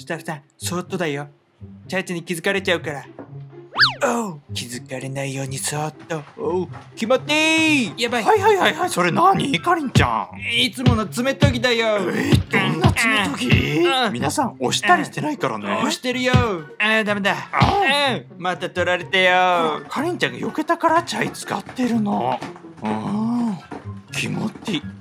スタッフさん、そっとだよ。チャイチに気づかれちゃうから。おう、気づかれないようにそっと。おう、決まってー。やばい。 はい、それ何かりんちゃん。 いつもの爪研ぎだよ。 どんな爪研ぎ？皆さん押したりしてないからね。 押してるよ。ダメだ。また取られてよ。 かりんちゃんが避けたからチャイ使ってるの。気持ちいい。